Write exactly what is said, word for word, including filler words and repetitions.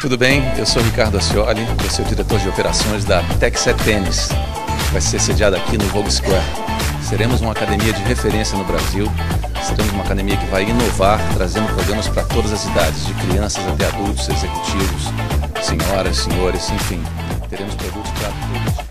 Tudo bem? Eu sou Ricardo Ascioli, eu sou o diretor de operações da TechSet Tênis. Vai ser sediada aqui no Vogue Square. Seremos uma academia de referência no Brasil. Seremos uma academia que vai inovar, trazendo programas para todas as idades, de crianças até adultos, executivos, senhoras, senhores, enfim. Teremos produtos para todos.